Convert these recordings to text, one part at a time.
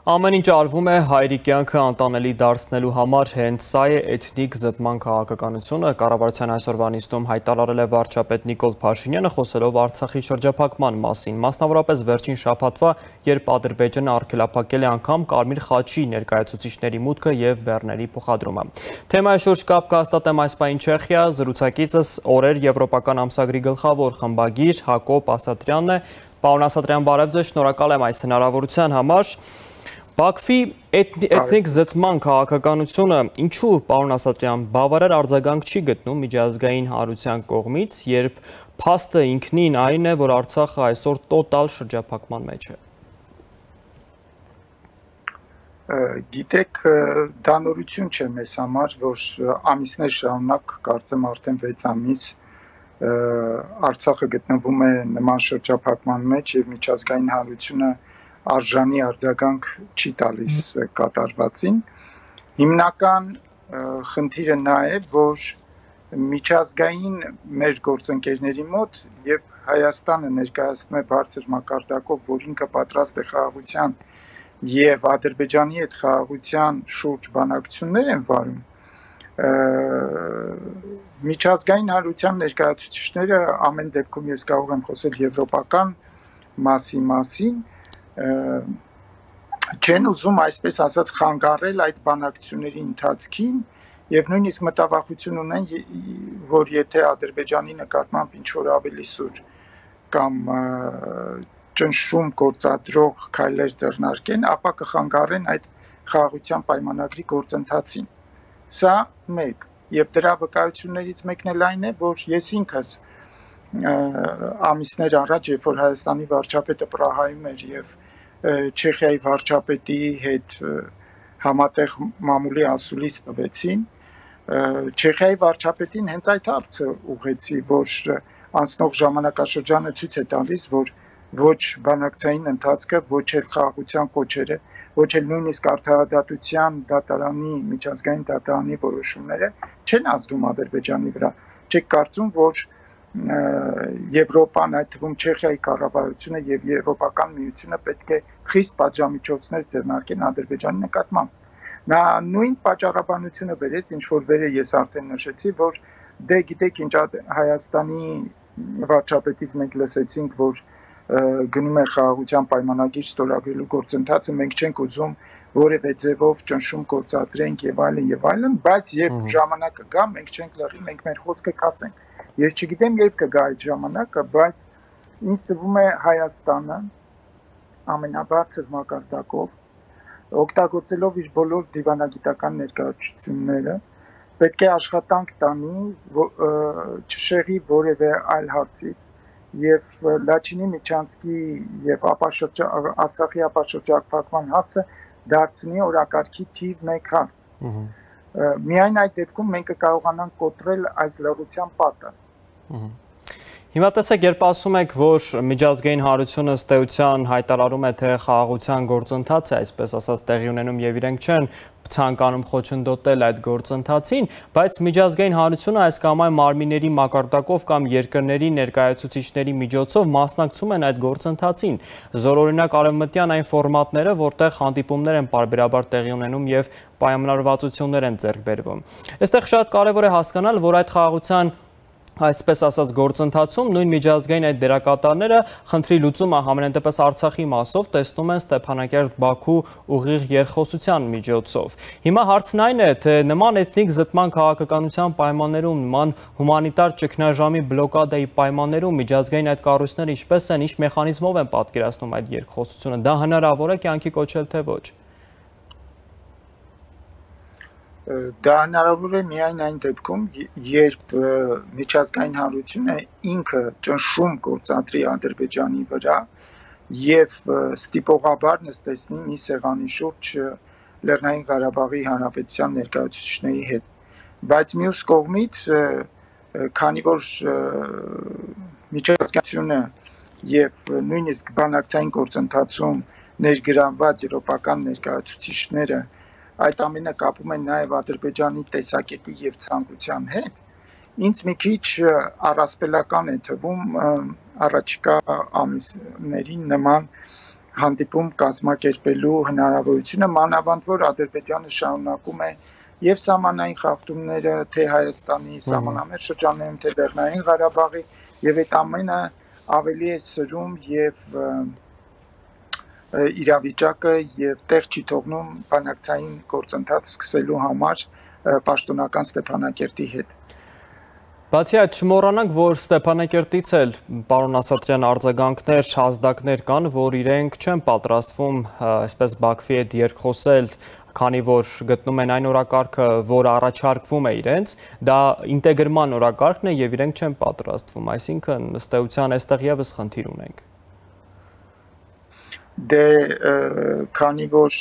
Ամեն ինչ արվում է հայրի կյանքը անտանելի դարձնելու համար, հենց սա է էթնիկ զտման քաղաքականությունը, կառավարության այսօրվա նիստում հայտարարել է վարչապետ Նիկոլ Փաշինյանը, խոսելով Արցախի շրջափակման մասին, մասնավորապես վերջին շաբաթվա, երբ Ադրբեջանը արգելափակել է անգամ Կարմիր խաչի ներկայացուցիչների մուտքը եւ բեռների փոխադրումը։ Թեմայի շուրջ կապ կհաստատեմ այս պահին Չեխիա, զրուցակիցս օրեր եվրոպական ամսագրի գլխավոր խմբագիր Հակոբ Ասատրյանն է։ Պարոն Ասատրյան, բարև ձեզ, շնորհակալ եմ այս հնարավորության համար։ Բաքվի էթնիկ զտման քաղաքականությունը ինչու, պարոն Ասատրյան, բավարար արձագանք չի գտնում միջազգային հանրության կողմից, երբ փաստը ինքնին այն է, որ Արցախը այսօր տոտալ շրջափակման մեջ է։ Գիտեք, դա նորություն չէ մեզ համար, որ ամիսներ շարունակ, կարծեմ արդեն 6 ամիս, Արցախը գտնվում է նման շրջափակման մեջ եւ միջազգային հանրությունը արժանի արձագանք չի տալիս կատարվածին։ Հիմնական խնդիրը նա է, որ միջազգային մեր գործընկերների մոտ եւ Հայաստանը ներկայացնում է բարձր մակարդակով, որ ինքը պատրաստ է խաղաղության եւ Ադրբեջանի հետ խաղաղության շուրջ բանակցություններ են վարում, միջազգային հանրության ներկայացուցիչները ամեն դեպքում ես կարող եմ խոսել եվրոպական մասին, չեն ուզում այսպես ասած խանգարել այդ բանակցությունների ընթացքին եւ նույնիսկ մտավախություն ունեն, որ եթե Ադրբեջանի նկատմամբ ինչ-որ ավելի սուր կամ ճնշում գործադրող քայլեր ձեռնարկեն, ապա կխանգարեն այդ խաղաղության պայմանագրի գործընթացին։ Սա մեկ, եւ դրա վկայություններից մեկն էլ այն է, որ ես ինքս ամիսներ առաջ, երբ որ Հայաստանի վարչապետը Պրահայում էր եւ Չեխիայի վարչապետի հետ համատեղ մամուլի ասուլիս տվեցին, Չեխիայի վարչապետին հենց այդ հարցը ուղղեցի, որ անցնող ժամանակաշրջանը ցույց է տալիս, որ ոչ բանակցային ընթացքը, ոչ էլ խաղաղության կոչերը, ոչ էլ նույնիսկ արդարադատության դատարանի, միջազգային դատարանի որոշումները չեն ազդում Ադրբեջանի վրա։ Չեք կարծում, որ Եվրոպան, այդ թվում Չեխիայի կառավարությունը եւ Եվրոպական միությունը պետք է խիստ պատժամիջոցներ ձեռնարկեն Ադրբեջանի նկատմամբ։ Նա նույն պատճառաբանությունը վերեց, ինչ որ վերը ես արդեն նշեցի, որ դե գիտեք ինչ Հայաստանի վարչապետից մենք լսեցինք, որ գնում է խաղաղության պայմանագիր ստորագրելու գործընթացը, մենք չենք ուզում որևէ ձևով ճնշում գործադրենք եւ այլն, բայց երբ ժամանակը գա, մենք չենք լռի, մենք մեր խոսքը կասենք։ Ես չգիտեմ երբ կգա այդ ժամանակը, բայց ինձ թվում է Հայաստանը ամենաբարձր մակարդակով օգտագործելով իր բոլոր դիվանագիտական ներկայացությունները պետք է աշխատանք տանի չշեղի որևէ այլ հարցից եւ Լաչինի Միչանսկի եւ Արցախի ապաշրջափակման հարցը դարձնի օրակարգի թիվ 1 հարց։ Միայն այդ դեպքում մենք կկարողանանք կոտրել այս լռության պատը։ Հիմա տեսեք, երբ ասում եք, որ միջազգային հանրությունը ըստ էության հայտարարում է, թե խաղաղության գործընթաց է, այսպես ասած տեղի ունենում եւ իրենք չեն ցանկանում խոչընդոտել այդ գործընթացին, բայց միջազգային հանրությունը այս կամ այն մարմինների մակարդակով կամ երկրների ներկայացուցիչների միջոցով մասնակցում են այդ գործընթացին։ Զորօրինակ արևմտյան այն ֆորմատները, որտեղ հանդիպումներ են պարբերաբար տեղի ունենում եւ պայմանավորվածություններ են ձեռք բերվում։ Այստեղ շատ կարեւոր է հասկանալ, որ այդ խաղաղության այսպես ասած գործընթացում նույն միջազգային այդ դերակատարները խնդրի լուծումը համենայն դեպս Արցախի մասով տեսնում են Ստեփանակերտ-Բաքու ուղիղ երկխոսության միջոցով։ Հիմա հարցն այն է, թե նման էթնիկ զտման քաղաքականության պայմաններում, նման հումանիտար ճգնաժամի բլոկադայի պայմաններում միջազգային այդ կառույցները ինչպես են, ինչ մեխանիզմով են պատկերացնում այդ երկխոսությունը, դա հնարավոր է կյանքի կոչել, թե ոչ։ Դա հնարավոր է միայն այն դեպքում, երբ միջազգային հանրությունը ինքը ճնշում գործադրի Ադրբեջանի վրա եւ ստիպողաբար նստեցնի մի սեղանի շուրջ Լեռնային Ղարաբաղի Հանրապետության ներկայացուցիչների հետ։ Բայց մյուս կողմից, քանի որ միջազգայինությունը եւ նույնիսկ բանակցային գործընթացում ներգրավված եվրոպական ներկայացուցիչները այդ ամենը կապում են նաև Ադրբեջանի տեսակետի եւ ցանկության հետ, ինձ մի քիչ առասպելական է թվում առաջիկա ամիսներին նման հանդիպում կազմակերպելու հնարավորությունը, մանավանդ որ Ադրբեջանը շարունակում է եւ սահմանային խախտումները թե Հայաստանի սահմանամերձ շրջաններում, թե Լեռնային Ղարաբաղի, եւ այդ ամենը ավելի է սրում եւ իրավիճակը եւ տեղ չի թողնում բանակցային գործընթաց սկսելու համար պաշտոնական Ստեփանակերտի հետ։ Բացի այդ, չմոռանանք, որ Ստեփանակերտից էլ պարոն Ասատրյան արձագանքներ, ազդակներ կան, որ իրենք չեն պատրաստվում այսպես Բաքվի հետ երկխոսել, քանի որ գտնում են այն օրակարգը, որ առաջարկվում է իրենց, դա ինտեգրման օրակարգն է եւ իրենք չեն պատրաստվում, այսինքն ըստ էության այստեղ եւս խնդիր ունենք։ Դե քանի որ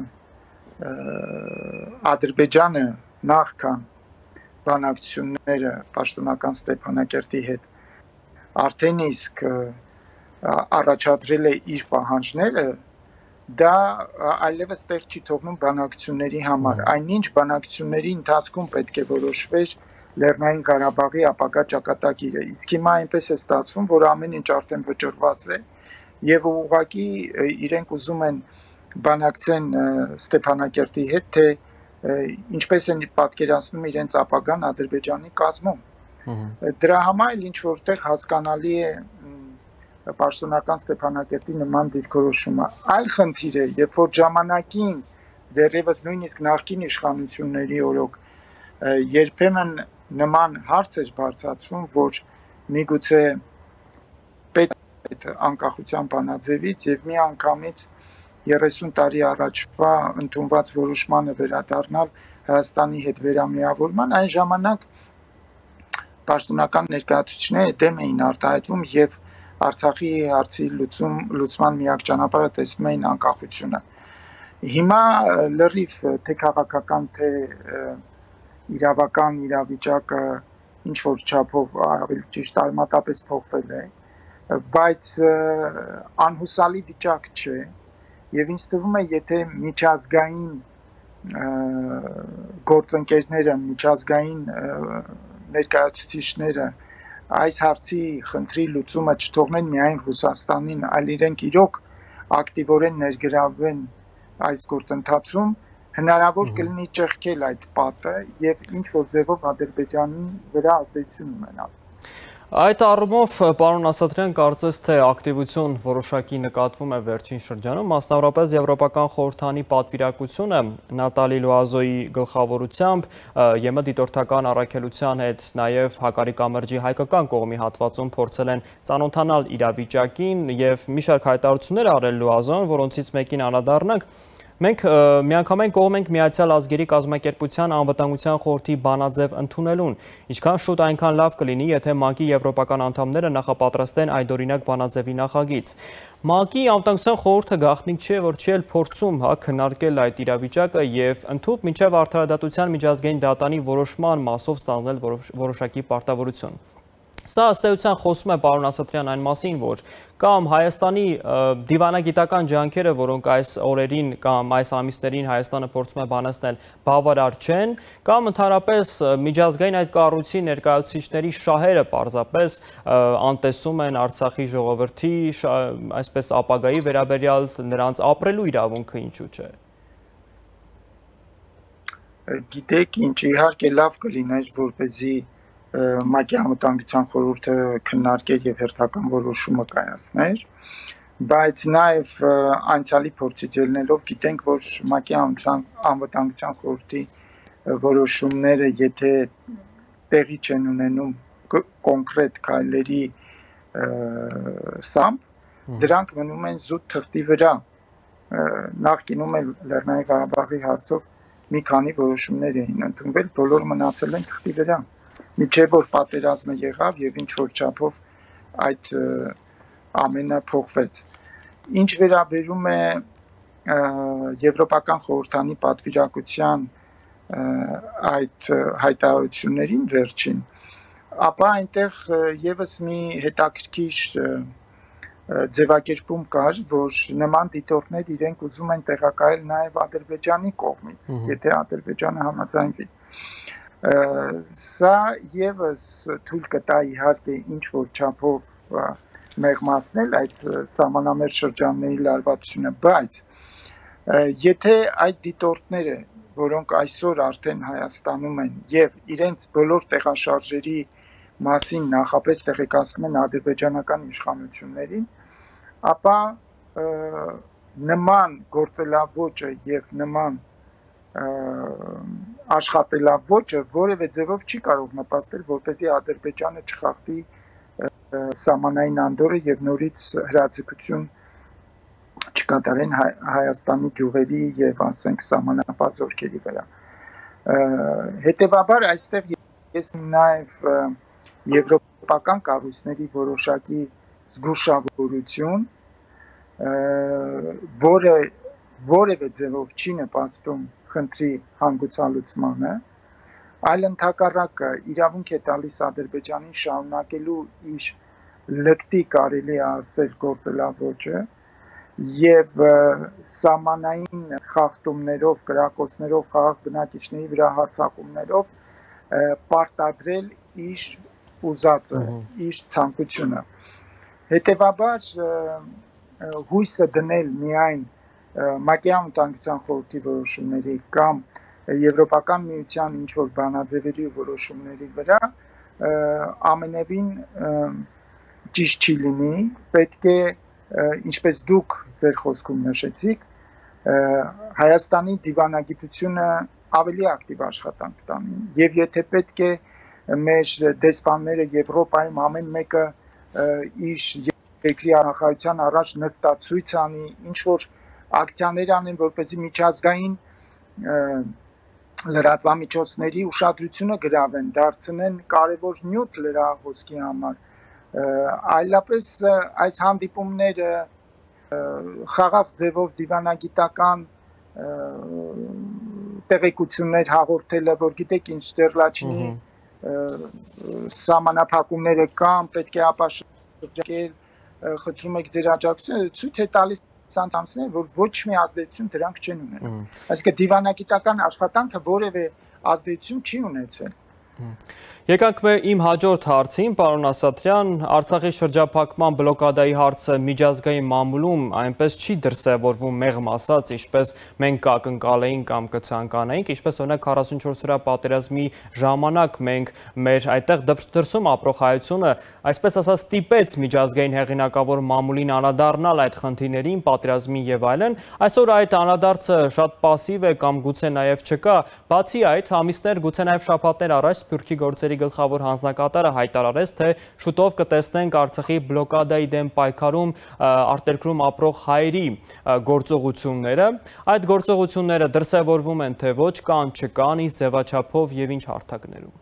Ադրբեջանը նախքան բանակցությունները պաշտոնական Ստեփանակերտի հետ արդեն իսկ առաջադրել է իր պահանջները, դա այլևս տեղ չի թողնում բանակցությունների համար։ Այնինչ բանակցությունների ընթացքում պետք է որոշվեր Լեռնային Ղարաբաղի ապագա ճակատագիրը։ Իսկ հիմա այնպես է ստացվում, որ ամեն ինչ արդեն վճռված է եւ ուղղակի իրենք ուզում են բանակցեն Ստեփանակերտի հետ, թե ինչպես են պատկերացնում իրենց ապագան Ադրբեջանի կազմում։ Դրա համար ինչ որտեղ հասկանալի է պաշտոնական Ստեփանակերտի նման դիրքորոշումը։ Այլ խնդիր է, երբ որ ժամանակին դեռևս նույնիսկ նախկին իշխանությունների օրոք երբեմն նման հարց էր բարձրացվում, որ միգուցե պետք է անկախության բանաձևից եւ մի անգամից 30 տարի առաջվա ընդունված որոշմանը վերադառնալ Հայաստանի հետ վերամիավորման, այն ժամանակ պաշտոնական ներկայացուցիչները դեմ էին արտահայտվում եւ Արցախի հարցի լուծման միակ ճանապարհը տեսնում էին անկախությունը։ Հիմա լրիվ թե քաղաքական, թե իրավական իրավիճակը ինչ որ չափով ավելի ճիշտ արմատապես փոխվել է, բայց անհուսալի վիճակ չէ։ Եվ ինձ թվում է, եթե միջազգային գործընկերները, միջազգային ներկայացուցիչները այս հարցի խնդրի լուծումը չթողնեն միայն Ռուսաստանին, այլ իրենք իրոք ակտիվորեն ներգրավվեն այս գործընթացում, հնարավոր կլինի ճեղքել այդ պատը եւ ինչ որ ձևով Ադրբեջանի վրա ազդեցություն ունենալ։ Այդ առումով, պարոն Ասատրյան, կարծես թե ակտիվություն որոշակի նկատվում է վերջին շրջանում, մասնավորապես Եվրոպական խորհրդանի պատվիրակությունը Նատալի Լոազոյի գլխավորությամբ ԵՄ դիտորդական առաքելության հետ նաև Հակարի կամրջի հայկական կողմի հատվածում փորձել են ծանոթանալ իրավիճակին եւ մի շարք հայտարարություններ արել Լոազոն, որոնցից մեկին անդրադառնանք։ Մենք միանգամայն կողմ ենք Միացյալ Ազգերի կազմակերպության անվտանգության խորհրդի բանաձև ընդունելուն։ Ինչքան շուտ այնքան լավ կլինի, եթե ՄԱԿ-ի եվրոպական անդամները նախապատրաստեն այդօրինակ բանաձևի նախագիծ։ ՄԱԿ-ի անվտանգության խորհուրդը գաղտնիք չէ, որ չի էլ փորձում քննարկել այդ իրավիճակը եւ ընդհանուր մինչեւ արդարադատության միջազգային դատանի որոշման մասով ստանձնել որոշակի պարտավորություն։ Սա ըստ էության խոսում է պարոն Ասատրյան այն մասին, որ կամ Հայաստանի դիվանագիտական ջանքերը, որոնք այս օրերին կամ այս ամիսներին Հայաստանը փորձում է բանացնել, բավարար չեն, կամ ընդհանրապես միջազգային այդ կառույցի ներկայացուցիչների շահերը պարզապես անտեսում են Արցախի ժողովրդի այսպես ապագայի վերաբերյալ նրանց ապրելու իրավունքը ինչու՞ չէ։ Գիտեք ինչ, իհարկե լավ կլիներ, որպեսզի ՄԱԿ-ի անվտանգության խորհուրդը քննարկեր եւ հերթական որոշումը կայացներ, բայց նաեւ անցյալի փորձից ելնելով գիտենք, որ ՄԱԿ-ի անվտանգության խորհրդի որոշումները, եթե տեղի չեն ունենում կոնկրետ քայլերի սամբ, դրանք մնում են զուտ թղթի վրա։ Նախկինում էլ Լեռնային Ղարաբաղի հարցով մի քանի որոշումներ էին ընդունվել, բոլոր մնացել են թղթի վրա։ Միջև որ պատերազմը եղավ եւ ինչ որ չափով այդ ամենը փոխվեց։ Ինչ վերաբերում է Եվրոպական խորհրդանի պատվիրակության այդ հայտարարություններին վերջին, ապա այնտեղ եւս մի հետաքրքիր ձևակերպում կար, որ նման դիտորդներ իրենք ուզում են տեղակայել նաեւ Ադրբեջանի կողմից, եթե Ադրբեջանը համաձայնվի։ Սա եւս թույլ կտա իհարկե ինչ որ չափով մեղմացնել այդ սահմանամերձ շրջանների լարվածությունը, բայց եթե այդ դիտորդները, որոնք այսօր արդեն Հայաստանում են եւ իրենց բոլոր տեղաշարժերի մասին նախապես տեղեկացնում են ադրբեջանական իշխանություններին, ապա նման գործելավոճը եւ նման աշխատելավոճը որևէ ձևով չի կարող նպաստել, որպեսզի Ադրբեջանը չխախտի սահմանային անդորրը եւ նորից հրաձգություն չկատարեն Հայաստանի գյուղերի եւ ասենք սահմանապահ զորքերի վրա։ Հետևաբար այստեղ ես նաեւ եվրոպական կառույցների որոշակի զգուշավորություն, որը որևէ ձևով չի նպաստում խնդրի հանգուցալուծմանը, այլ ընդհակառակը իրավունք է տալիս Ադրբեջանին շարունակելու իր լկտի կարելի է ասել գործելավոճը եւ սահմանային խախտումներով, կրակոցներով, խաղաղ բնակիչների վրա հարձակումներով պարտադրել իր ուզածը, իր ցանկությունը։ Հետևաբար հույսը դնել միայն ՄԱԿ-ի անվտանգության խորհրդի որոշումների կամ Եվրոպական միության ինչ-որ բանաձևերի որոշումների վրա ամենևին ճիշտ չի լինի, պետք է, ինչպես դուք ձեր խոսքում նշեցիք, Հայաստանի դիվանագիտությունը ավելի ակտիվ աշխատանք տանի, եւ եթե պետք է մեր դեսպանները Եվրոպայում ամեն մեկը իր երկրի նախարարության առաջ նստածույց անի, ինչ-որ ակցիաներ անեն, որպեսզի միջազգային լրատվամիջոցների ուշադրությունը գրավեն, դարձնեն կարևոր նյութ լրահոսքի համար, այլապես այս հանդիպումները խաղաղ ձևով դիվանագիտական տեղեկություններ հաղորդելը, որ գիտեք ինչ Ստերլաչինի սահմանափակումները կան, պետք է ապաշրջել, խնդրում եք ձեր աջակցությունը, ցույց է տալիս ցանցանցներ, որ ոչ մի ազդեցություն դրանք չեն ունենում։ Այսինքն դիվանագիտական աշխատանքը որևէ ազդեցություն չի ունեցել։ Եկանք իմ հաջորդ հարցին, պարոն Ասատրյան, Արցախի շրջափակման բլոկադայի հարցը միջազգային մամուլում այնպես չի դրսևորվում մեղմ ասած, ինչպես մենք կակնկալեինք կամ կցանկանայինք, ինչպես օրինակ 44 օրյա պատերազմի ժամանակ մենք մեր այդտեղ դրսում ապրող հայությունը, այսպես ասած, ստիպեց միջազգային հեղինակավոր մամուլին անդրադառնալ այդ խնդիրներին, պատերազմին եւ այլն։ Այսօր այդ անդրադարձը շատ пассив է կամ գուցե նաեւ չկա, բացի այդ ամիսներ, գուցե նաեւ շաբաթներ առաջ Սփյուռքի գործերի գլխավոր հանձնակատարը հայտարարեց, թե շուտով կտեսնենք Արցախի բլոկադայի դեմ պայքարում արտերկրում ապրող հայերի գործողությունները։ Այդ գործողությունները դրսևորվում են, թե ոչ, կան, չկան, ինչ ձևաչափով եւ ինչ հարթակներում։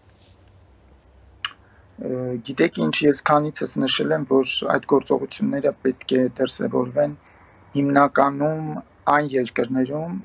Գիտեք ինչ, ես քանիցս նշել եմ, որ այդ գործողությունները պետք է դրսևորվեն հիմնականում այն երկրներում,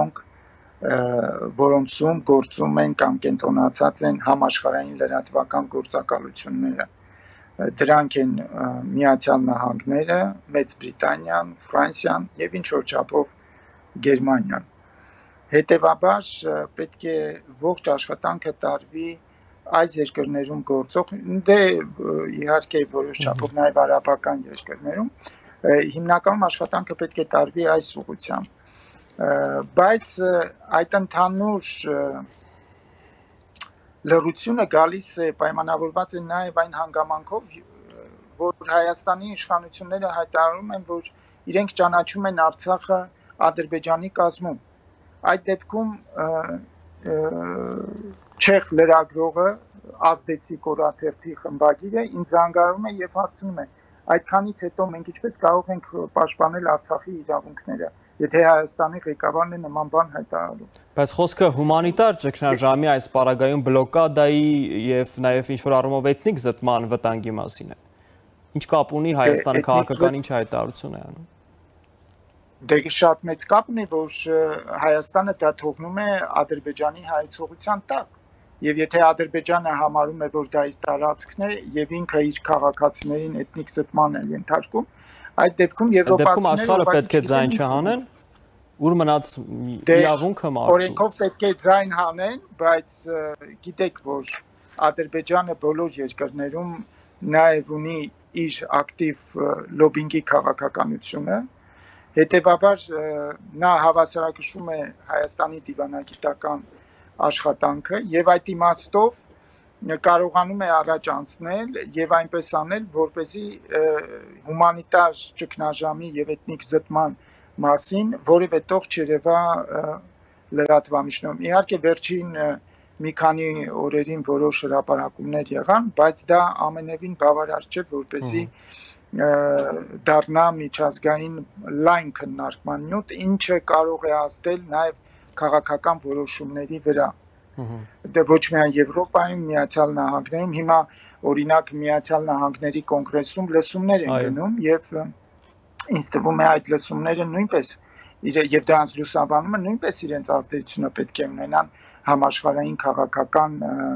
որոնցում գործում են կամ կենտրոնացած են համաշխարհային լրատվական գործակալությունները։ Դրանք են Միացյալ Նահանգները, Մեծ Բրիտանիան, Ֆրանսիան եւ ինչ որ չափով Գերմանիան։ Հետևաբար պետք է ողջ աշխատանքը տարվի այս երկրներում գործող, դե իհարկե որոշ չափով նաեւ արաբական երկրներում, հիմնականում աշխատանքը պետք է տարվի այս ուղղությամբ։ Բայց այդ ընդհանուր լրությունը գալիս է պայմանավորված է նաև այն հանգամանքով, որ Հայաստանի իշխանությունները հայտարարում են, որ իրենք ճանաչում են Արցախը Ադրբեջանի կազմում։ Այդ դեպքում չեխ լրագրողը ազդեցիկ օրաթերթի խմբագիրը ինձ զանգարում է եւ հարցնում է. այդքանից հետո մենք ինչպես կարող ենք պաշտպանել Արցախի իրավունքները, եթե Հայաստանի ղեկավարն է նման բան հայտարարում։ Բայց խոսքը հումանիտար ճգնաժամի այս պարագայում բլոկադայի եւ նաեւ ինչ-որ առումով էթնիկ զտման վտանգի մասին է։ Ինչ կապ ունի Հայաստանը քաղաքական ինչ հայտարարություն է անում։ Դե շատ մեծ կապ ունի, որ Հայաստանը դա թողնում է Ադրբեջանի հայեցողության տակ։ Եվ եթե Ադրբեջանը համարում է, որ դա իր տարածքն է եւ ինքը իր քաղաքացիներին էթնիկ զտման է ենթարկում, այդ դեպքում եվրոպացիները աշխարհը պետք է ձայն չհանեն, ուր մնաց իրավունքը մարդու։ Օրենքով պետք է ձայն հանեն, բայց գիտեք, որ Ադրբեջանը բոլոր երկրներում նաեւ ունի իր ակտիվ լոբինգի քաղաքականությունը, հետևաբար նա հավասարակշռում է Հայաստանի դիվանագիտական աշխատանքը եւ այդ իմաստով կարողանում է առաջ անցնել եւ այնպես անել, որպեսզի հումանիտար ճգնաժամի եւ էթնիկ զտման մասին որևէ տող չերևա լրատվամիջոցներում։ Իհարկե վերջին մի քանի օրերին որոշ հրապարակումներ եղան, բայց դա ամենևին բավարար չէ, որպեսզի դառնա միջազգային լայն քննարկման նյութ, ինչը կարող է ազդել նաեւ քաղաքական որոշումների վրա։ Դե ոչ միայն Եվրոպայում, Միացյալ Նահանգներում, հիմա օրինակ Միացյալ Նահանգների կոնգրեսում լսումներ են գնում եւ ինձ թվում է այդ լսումները նույնպես եւ դրանց լուսաբանումը նույնպես իրենց ազդեցությունը պետք է ունենան համաշխարհային քաղաքական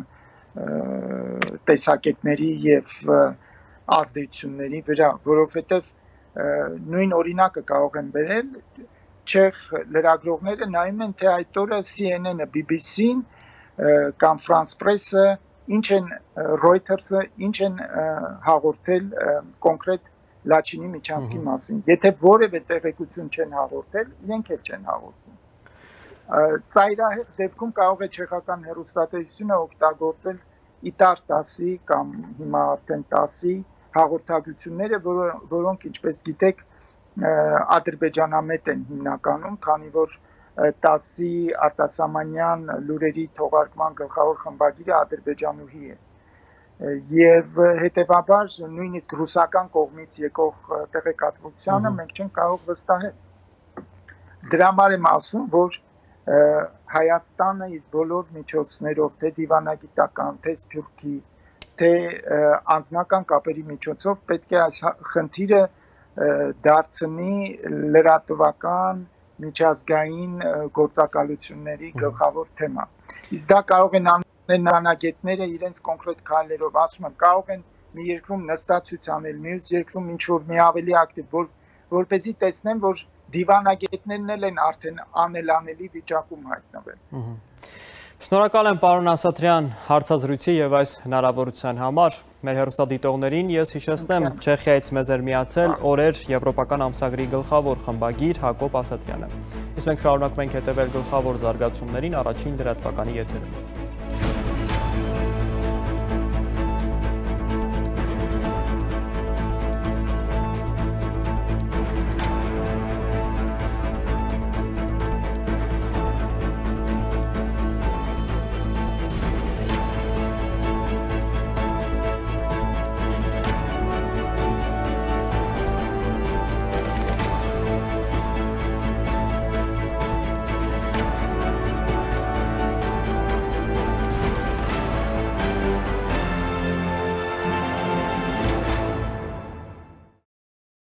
տեսակետների եւ ազդեցությունների վրա, որովհետեւ նույն օրինակը կարող են բերել չեխ լրագրողները նայում են թե այդ օրը CNN-ը, BBC-ն կամ France Press-ը, ինչ են Reuters-ը, ինչ են հաղորդել կոնկրետ Լաչինի միջանցքի մասին։ Եթե որևէ տեղեկություն չեն հաղորդել, իրենք էլ չեն հաղորդում։ Ծայրահեղ դեպքում կարող է չեխական հեռուստատեսությունը օգտագործել ITAR 10-ի կամ հիմա արդեն 10-ի հաղորդագրությունները, որոնք ինչպես գիտեք ադրբեջանամետ են հիմնականում, քանի որ 10-ի արտասահմանյան լուրերի թողարկման գլխավոր խմբագիրը ադրբեջանուհի է։ Եվ հետևաբար նույնիսկ ռուսական կողմից եկող տեղեկատվությանը մենք չենք կարող վստահել։ Դրա համար եմ ասում, որ Հայաստանը իր բոլոր միջոցներով, թե դիվանագիտական, թե սփյուռքի, թե անձնական կապերի միջոցով պետք է այս խնդիրը դարձնի լրատվական միջազգային գործակալությունների գլխավոր թեմա։ Իսկ դա կարող են նանագետները իրենց կոնկրետ քայլերով, ասում եմ, կարող են մի երկրում նստած անել, մյուս երկրում ինչ որ մի ավելի ակտիվ, որպեսզի տեսնեն, որ դիվանագետներն էլ են արդեն անելանելի վիճակում հայտնվել։ Շնորհակալ եմ պարոն Ասատրյան հարցազրույցի եւ այս հնարավորության համար։ Մեր հեռուստադիտողներին ես հիշեցնեմ, Չեխիայից մեզ էր միացել օրեր եվրոպական ամսագրի գլխավոր խմբագիր Հակոբ Ասատրյանը։ Իսկ մենք շարունակում ենք հետևել գլխավոր զարգացումներին առաջին լրատվականի եթերում։